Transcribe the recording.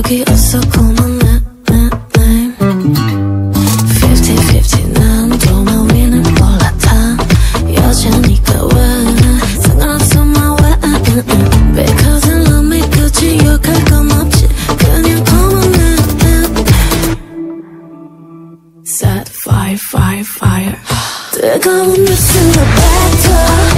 여기 없어 call my name 50-50 난 도마 위는 올라타 여자니까 왜 상관없어 my way Because I love me 굳이 욕할 건 없지 그냥 call my name Set fire, fire, fire 뜨거운 熱으로 뱉어